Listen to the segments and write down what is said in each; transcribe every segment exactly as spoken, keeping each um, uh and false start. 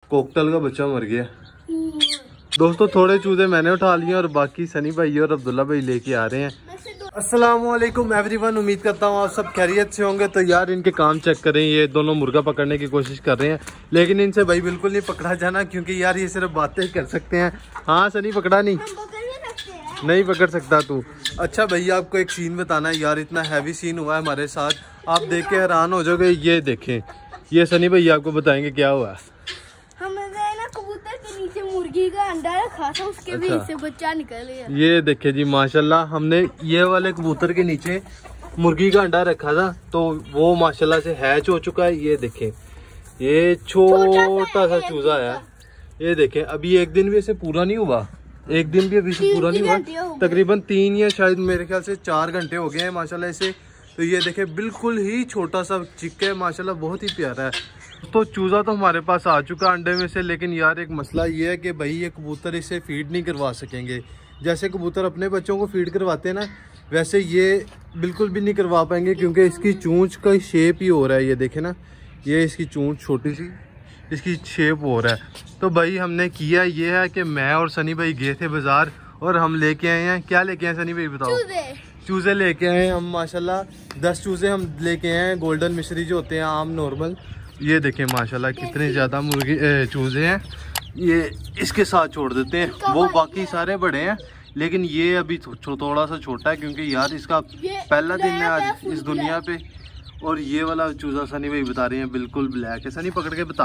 Cocktail का बच्चा मर गया। दोस्तों थोड़े चूजे मैंने उठा लिए और बाकी सनी भाई और अब्दुल्ला भाई लेके आ रहे हैं। अस्सलामुअलैकुम एवरीवन, उम्मीद करता हूँ आप सब खैरियत से होंगे। तो यार इनके काम चेक करें, ये दोनों मुर्गा पकड़ने की कोशिश कर रहे हैं, लेकिन इनसे भाई बिल्कुल नहीं पकड़ा जाना, क्योंकि यार ये सिर्फ बातें कर सकते हैं। हाँ सनी, पकड़ा नहीं नहीं पकड़ सकता तू। अच्छा भैया आपको एक सीन बताना है यार, इतना हैवी सीन हुआ है हमारे साथ, आप देख के हैरान हो जाओगे। ये देखें, ये सनी भैया आपको बताएंगे क्या हुआ। हमने ना कबूतर के नीचे मुर्गी का अंडा रखा था, उसके अच्छा। बीच से बच्चा निकल गया। ये देखे जी माशाल्लाह, हमने ये वाले कबूतर के नीचे मुर्गी का अंडा रखा था, तो वो माशाल्लाह से हैच हो चुका है। ये देखें, ये छोटा सा चूजा है। ये देखें, अभी एक दिन भी इसे पूरा नहीं हुआ, एक दिन भी अभी से पूरा नहीं हुआ, तकरीबन तीन या शायद मेरे ख्याल से चार घंटे हो गए हैं माशाल्लाह इसे। तो ये देखें बिल्कुल ही छोटा सा चिक है माशाल्लाह, बहुत ही प्यारा है। तो चूज़ा तो हमारे पास आ चुका अंडे में से, लेकिन यार एक मसला ये है कि भाई ये कबूतर इसे फीड नहीं करवा सकेंगे। जैसे कबूतर अपने बच्चों को फीड करवाते हैं ना, वैसे ये बिल्कुल भी नहीं करवा पाएंगे, क्योंकि इसकी चोंच का शेप ही हो रहा है। ये देखें ना, ये इसकी चोंच छोटी सी इसकी शेप हो रहा है। तो भाई हमने किया ये है कि मैं और सनी भाई गए थे बाज़ार और हम लेके आए हैं। क्या लेके आए सनी भाई बताओ? चूज़े लेके आए हैं हम माशाल्लाह, दस चूज़े हम लेके आए हैं, गोल्डन मिश्री जो होते हैं आम नॉर्मल। ये देखें माशाल्लाह कितने ज़्यादा मुर्गी चूज़े हैं। ये इसके साथ छोड़ देते हैं, वो बाकी सारे बड़े हैं, लेकिन ये अभी थोड़ा सा छोटा है, क्योंकि यार इसका पहला दिन है आज इस दुनिया पे। और ये वाला चूज़ा सनी भाई बता रहे हैं बिल्कुल ब्लैक है। सनी पकड़ के बता।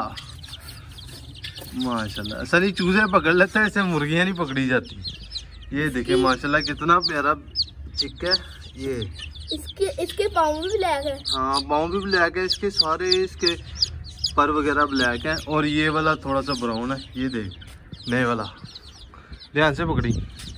माशाल्लाह सनी चूज़े पकड़ लेते हैं, ऐसे मुर्गियाँ नहीं पकड़ी जाती। ये देखें माशाल्लाह कितना प्यारा चिक है। ये इसके इसके पाँव भी ब्लैक है। हाँ पाँव भी ब्लैक है, इसके सारे इसके पर वगैरह ब्लैक है। और ये वाला थोड़ा सा ब्राउन है। ये देख नए वाला, ध्यान से पकड़ी।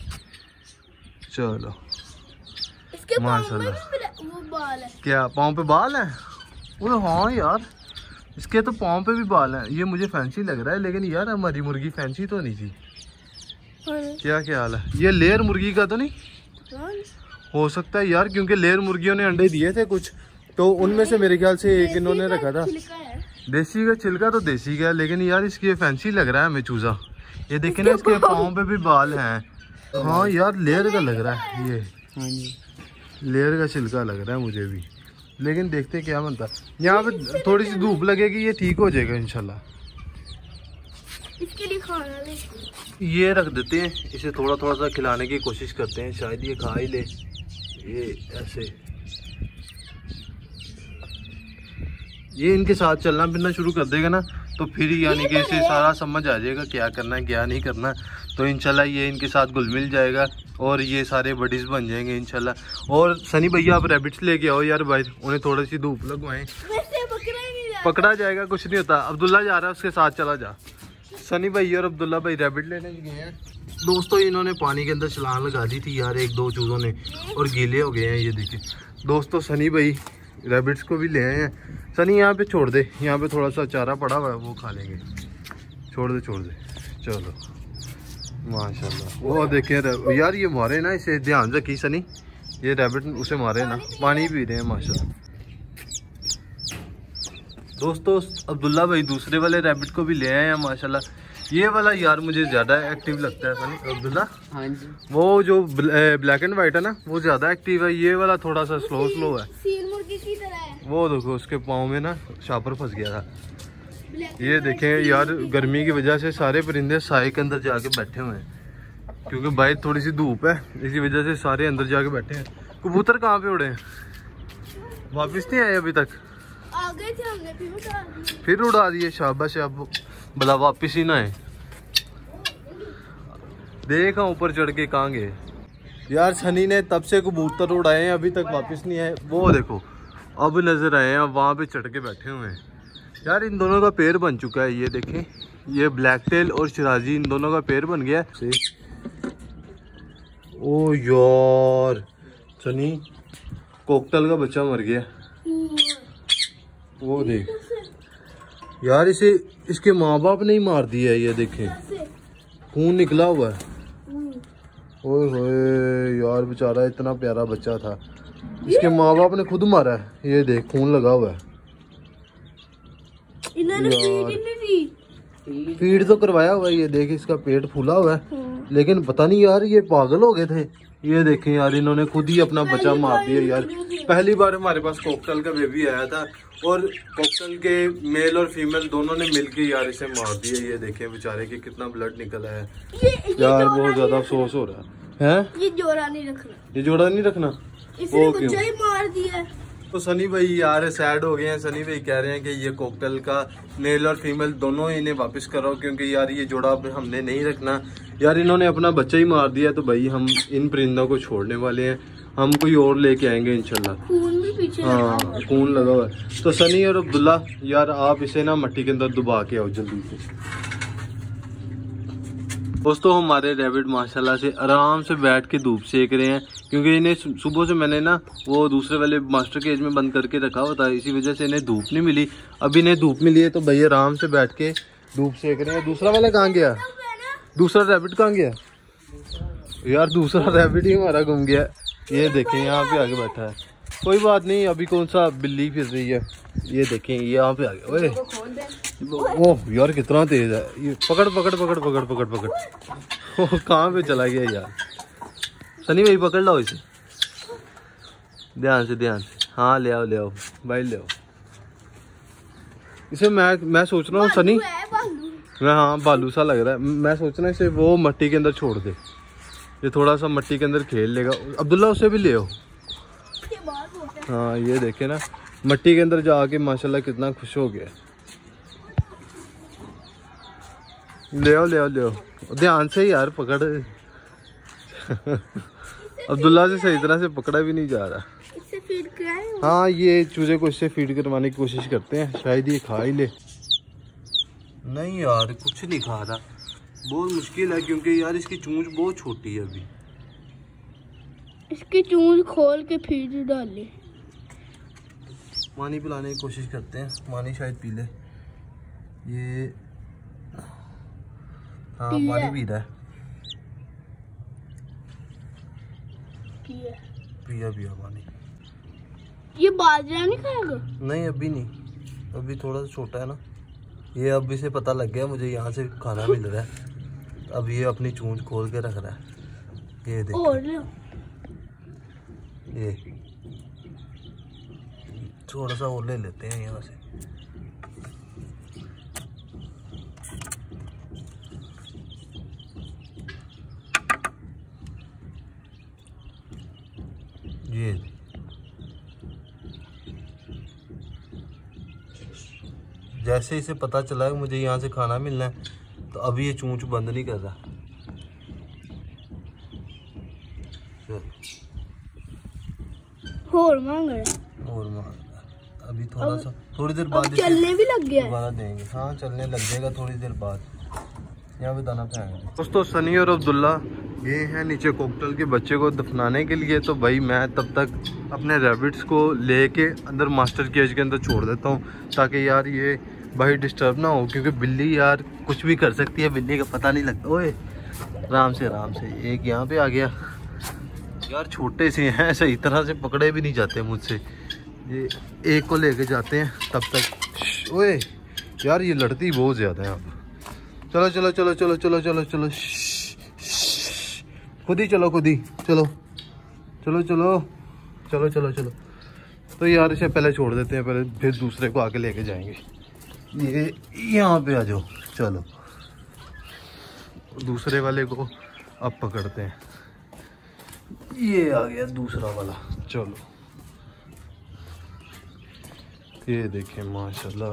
चलो इसके माशाल्लाह, वो बाल है। क्या पाँव पे बाल है? वो हाँ यार, इसके तो पाँव पे भी बाल हैं। ये मुझे फैंसी लग रहा है, लेकिन यार हमारी मुर्गी फैंसी तो नहीं थी। क्या ख्याल है? ये लेयर मुर्गी का तो नहीं हो सकता है यार, क्योंकि लेयर मुर्गियों ने अंडे दिए थे कुछ, तो उनमें से मेरे ख्याल से एक इन्होंने रखा था। देसी का छिलका तो देसी का है, लेकिन यार इसकी फैंसी लग रहा है हमें चूज़ा। ये देखे ना, इसके पाँव पे भी बाल हैं। हाँ यार लेयर का लग रहा है, ये लेयर का छिलका लग रहा है मुझे भी, लेकिन देखते क्या बनता है। यहाँ पे थोड़ी सी धूप लगेगी, ये ठीक हो जाएगा इंशाल्लाह। इसके लिए खाना ले, ये रख देते हैं, इसे थोड़ा थोड़ा सा खिलाने की कोशिश करते हैं, शायद ये खा ही ले। ये ऐसे, ये इनके साथ चलना फिरना शुरू कर देगा ना, तो फिर यानी कि इसे सारा समझ आ जाएगा क्या करना है क्या नहीं करना। तो इंशाल्लाह ये इनके साथ घुल मिल जाएगा और ये सारे बडीज बन जाएंगे इंशाल्लाह। और सनी भैया आप रैबिट्स लेके आओ यार भाई, उन्हें थोड़ी सी धूप लगवाएं। पकड़ा जाएगा, कुछ नहीं होता। अब्दुल्ला जा रहा है, उसके साथ चला जा। सनी भाई और अब्दुल्ला भाई रैबिट लेने गए हैं। दोस्तों इन्होंने पानी के अंदर छलांग लगा दी थी यार, एक दो चूज़ों ने, और गीले हो गए हैं। ये देखिए दोस्तों, सनी भाई रैबिट्स को भी ले आए हैं। सनी यहाँ पे छोड़ दे, यहाँ पे थोड़ा सा चारा पड़ा हुआ है, वो खा लेंगे। छोड़ दे छोड़ दे, चलो माशाल्लाह। वो देखें यार, ये मारे ना, इसे ध्यान रखी सनी, ये रैबिट उसे मारे ना, पानी पी रहे हैं माशाल्लाह। दोस्तों अब्दुल्ला भाई दूसरे वाले रैबिट को भी ले आए हैं माशाल्लाह। ये वाला यार मुझे ज़्यादा एक्टिव लगता है सनी अब्दुल्ला। हाँ जी, वो जो ब्लैक एंड वाइट है ना, वो ज़्यादा एक्टिव है। ये वाला थोड़ा सा स्लो स्लो है। मुर्गी की तरह है। वो देखो उसके पाँव में ना शापर फंस गया था। ये देखें यार, गर्मी की वजह से सारे परिंदे साए के अंदर जाके बैठे हुए हैं, क्योंकि बाहर थोड़ी सी धूप है, इसी वजह से सारे अंदर जाके बैठे हैं। कबूतर कहाँ पे उड़े हैं? वापस नहीं आए अभी तक? आ गए थे हमने, फिर उड़ा दिए। फिर उड़ा दिए, शाबाश। अब भला वापिस ही ना आए। देखा ऊपर चढ़ के कहाँ गए यार। सनी ने तब से कबूतर उड़ाए हैं, अभी तक वापस नहीं आए। वो देखो अब नजर आए हैं, वहाँ पे चढ़ के बैठे हुए हैं यार। इन दोनों का पेड़ बन चुका है, ये देखें, ये ब्लैक टेल और शिराजी, इन दोनों का पेड़ बन गया है। ओ यार सनी, कोकटल का बच्चा मर गया। वो देख यार, इसे इसके माँ बाप ने ही मार दिया है। ये देखें खून निकला हुआ है। ओए होए यार, बेचारा इतना प्यारा बच्चा था, इसके माँ बाप ने खुद मारा है। ये देख खून लगा हुआ है। इन्होंने फीड नहीं दी। फीड तो करवाया हुआ है, ये देख इसका पेट फूला हुआ है, लेकिन पता नहीं यार ये पागल हो गए थे। ये देखें यार इन्होंने खुद ही अपना बच्चा मार दिया यार। पहली बार हमारे पास कॉकटेल का बेबी आया था और कॉकटेल के मेल और फीमेल दोनों ने मिलकर यार इसे मार दिया। ये देखें बेचारे के कितना ब्लड निकला है यार, बहुत ज्यादा अफसोस हो रहा है। हैं? ये जोड़ा नहीं रखना, ये जोड़ा नहीं रखना, इसने बच्चा ही मार दिया। तो सनी भाई यार सैड हो गए हैं। सनी भाई कह रहे हैं कि ये कॉकटेल का मेल और फीमेल दोनों इन्हें वापस करो, क्योंकि यार ये जोड़ा हमने नहीं रखना। यार इन्होंने अपना बच्चा ही मार दिया, तो भाई हम इन परिंदों को छोड़ने वाले हैं, हम कोई और लेके आएंगे इंशाल्लाह। खून भी पीछे हाँ खून लगा हुआ है। तो सनी और अब्दुल्ला यार आप इसे ना मिट्टी के अंदर डुबा के आओ जल्दी से। दोस्तों हमारे रैबिट माशाल्लाह से आराम से बैठ के धूप सेक रहे हैं, क्योंकि इन्हें सुबह से मैंने ना वो दूसरे वाले मास्टर केज में बंद करके रखा हुआ था, इसी वजह से इन्हें धूप नहीं मिली। अब इन्हें धूप मिली है तो भाई आराम से बैठ के धूप सेक रहे हैं। दूसरा वाला कहाँ गया? दूसरा रैबिट कहाँ गया? यार दूसरा रैबिट ही हमारा घूम गया। ये देखें यहाँ पे आगे बैठा है, कोई बात नहीं, अभी कौन सा बिल्ली फिर रही है। ये देखें ये यहाँ पे आ गया। ओए ओह यार कितना तेज है ये, पकड़ पकड़ पकड़ पकड़ पकड़ पकड़ ओह कहाँ पे चला गया यार। सनी भाई पकड़ लो इसे, ध्यान से ध्यान से। हाँ ले आओ ले आओ भाई ले आओ इसे। मैं मैं सोच रहा हूँ सनी, मैं हाँ बालू सा लग रहा है, मैं सोच रहा हूँ इसे वो मट्टी के अंदर छोड़ दे, ये थोड़ा सा मट्टी के अंदर खेल लेगा। अब्दुल्ला उसे भी ले आओ। हाँ ये देखे ना मट्टी के अंदर जाके माशाल्लाह कितना खुश हो गया। ले आओ ले आओ ले आओ ध्यान से यार पकड़ अब्दुल्ला से सही तरह से पकड़ा भी नहीं जा रहा। इससे फीड कराएं? हाँ ये चूजे को इससे फीड करवाने की कोशिश करते हैं, शायद ये खा ही ले। नहीं यार कुछ नहीं खा रहा, बहुत मुश्किल है क्योंकि यार इसकी चूंच बहुत छोटी है अभी। इसकी चूंच खोल के फीड डाले, पानी पिलाने की कोशिश करते हैं, पानी शायद पी ले। ये हाँ पानी पी रहा है, पिया पिया पानी। ये बाजरा नहीं खाएगा? नहीं अभी नहीं, अभी थोड़ा सा छोटा है ना ये, अब इसे पता लग गया मुझे यहाँ से खाना मिल रहा है, अब ये अपनी चूंच खोल के रख रहा है। ये देखो और ये थोड़ा सा और ले लेते हैं यहाँ से। ये जैसे इसे पता चला है मुझे यहाँ से खाना मिलना है, तो अभी ये चूंच बंद नहीं कर रहा। और मांग रहा है, और मांग अभी थोड़ा सा, थोड़ी देर बाद चलने भी लग गया दोबारा देंगे। हाँ चलने लग जाएगा थोड़ी देर बाद, यहाँ पे दाना फेंकेंगे। दोस्तों सनी और अब्दुल्ला ये हैं नीचे कॉकटेल के बच्चे को दफनाने के लिए, तो भाई मैं तब तक अपने रैबिट्स को लेके अंदर मास्टर केज के अंदर छोड़ देता हूँ, ताकि यार ये भाई डिस्टर्ब ना हो, क्योंकि बिल्ली यार कुछ भी कर सकती है, बिल्ली का पता नहीं लगता। ओए आराम से आराम से, एक यहाँ पे आ गया यार, छोटे से हैं सही तरह से पकड़े भी नहीं जाते मुझसे, ये एक को लेके जाते हैं तब तक। ओए यार ये लड़ती बहुत ज़्यादा है। अब चलो चलो चलो चलो चलो चलो चलो खुद ही चलो, खुद ही चलो चलो चलो चलो चलो चलो। तो यार इसे पहले छोड़ देते हैं, पहले फिर दूसरे को आके लेके जाएंगे। ये यहाँ पे आ जाओ, चलो दूसरे वाले को अब पकड़ते हैं। ये आ गया दूसरा वाला, चलो ये देखें माशाल्लाह।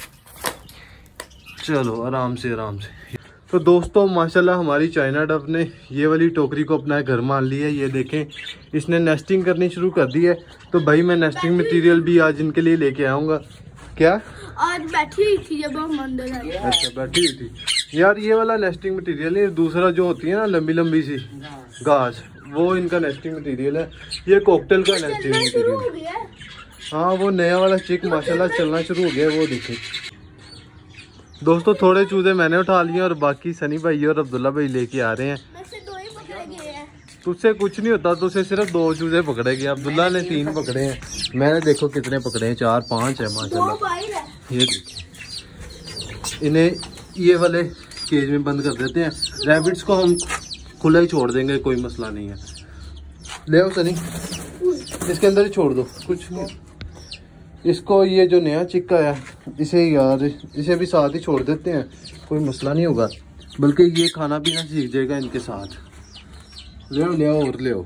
चलो आराम से आराम से। तो दोस्तों माशाल्लाह हमारी चाइना डव ने ये वाली टोकरी को अपना घर मान लिया है। ये देखें इसने नेस्टिंग करनी शुरू कर दी है, तो भाई मैं नेस्टिंग मटेरियल भी आज इनके लिए लेके आऊँगा। क्या आज बैठी हुई थी जब हम अंदर आए? अच्छा बैठी हुई थी यार। ये वाला नेस्टिंग मटेरियल है, दूसरा जो होती है ना लंबी लंबी सी घास, वो इनका नेस्टिंग मटेरियल है। ये कॉकटेल का नेस्टिंग मटेरियल है। हाँ वो नया वाला चिक माशाल्लाह चलना शुरू हो गया, वो देखे। दोस्तों थोड़े चूजे मैंने उठा लिए और बाकी सनी भाई और अब्दुल्ला भाई लेके आ रहे हैं। तुझसे कुछ नहीं होता, तुझसे सिर्फ दो चूजे पकड़े गए, अब्दुल्ला ने तीन पकड़े हैं, मैंने देखो कितने पकड़े हैं, चार पांच है माशाल्लाह। ये देखिए इन्हें ये वाले केज में बंद कर देते हैं। रैबिट्स को हम खुला ही छोड़ देंगे, कोई मसला नहीं है। ले आओ सनी, इसके अंदर ही छोड़ दो, कुछ नहीं। इसको ये जो नया चिक्का है इसे यार इसे भी साथ ही छोड़ देते हैं, कोई मसला नहीं होगा, बल्कि ये खाना पीना सीख जाएगा इनके साथ। ले आओ ले आओ और ले आओ,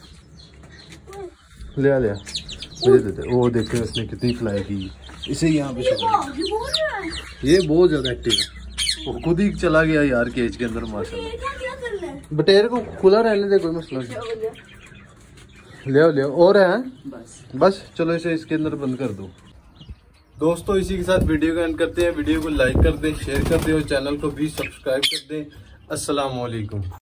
ले आ ले आ मुझे दे दे। वो देखे उसने कितनी फ्लाई की, इसे यहाँ पे छोड़। ये बहुत ज्यादा एक्टिव है, वो खुद ही चला गया यार केज के अंदर माशाल्लाह। बटेर को खुला रहने दे, कोई मसला नहीं। ले आओ ले आओ और है बस बस चलो इसे इसके अंदर बंद कर दो। दोस्तों इसी के साथ वीडियो को एंड करते हैं। वीडियो को लाइक कर दें, शेयर कर दें और चैनल को भी सब्सक्राइब कर दें। अस्सलाम वालेकुम।